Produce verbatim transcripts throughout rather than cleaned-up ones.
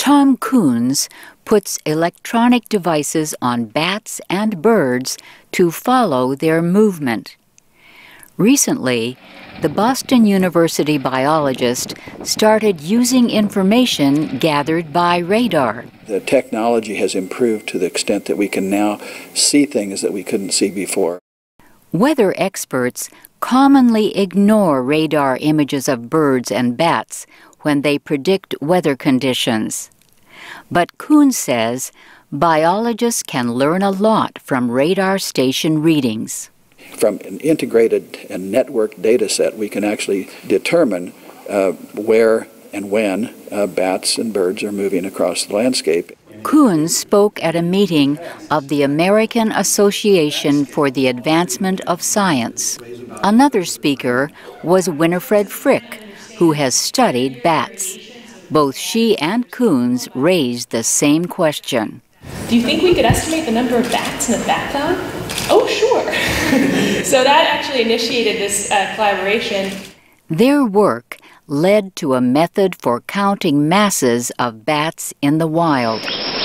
Tom Kunz puts electronic devices on bats and birds to follow their movement. Recently, the Boston University biologist started using information gathered by radar. The technology has improved to the extent that we can now see things that we couldn't see before. Weather experts commonly ignore radar images of birds and bats when they predict weather conditions. But Kunz says biologists can learn a lot from radar station readings. From an integrated and networked data set, we can actually determine uh, where and when uh, bats and birds are moving across the landscape. Kunz spoke at a meeting of the American Association for the Advancement of Science. Another speaker was Winifred Frick, who has studied bats. Both she and Kunz raised the same question. Do you think we could estimate the number of bats in a bat cloud? Oh, sure. So that actually initiated this uh, collaboration. Their work led to a method for counting masses of bats in the wild.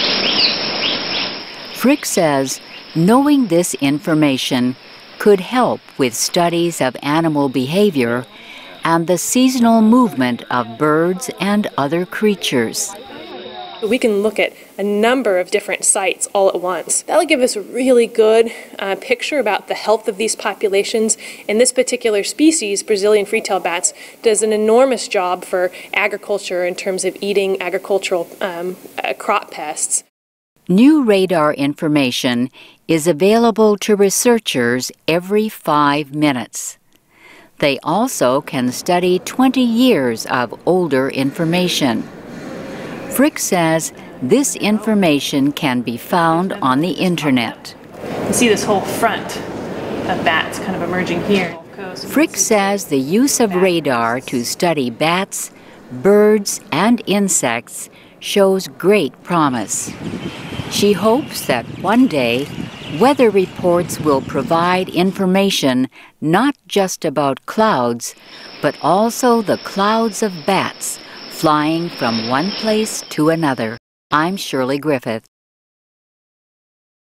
Frick says knowing this information could help with studies of animal behavior and the seasonal movement of birds and other creatures. We can look at a number of different sites all at once. That'll give us a really good uh, picture about the health of these populations. And this particular species, Brazilian free-tailed bats, does an enormous job for agriculture in terms of eating agricultural um, uh, crop pests. New radar information is available to researchers every five minutes. They also can study twenty years of older information. Frick says this information can be found on the internet. You see this whole front of bats kind of emerging here. Frick says the use of radar to study bats, birds, and insects shows great promise. She hopes that one day weather reports will provide information not just about clouds, but also the clouds of bats flying from one place to another. I'm Shirley Griffith.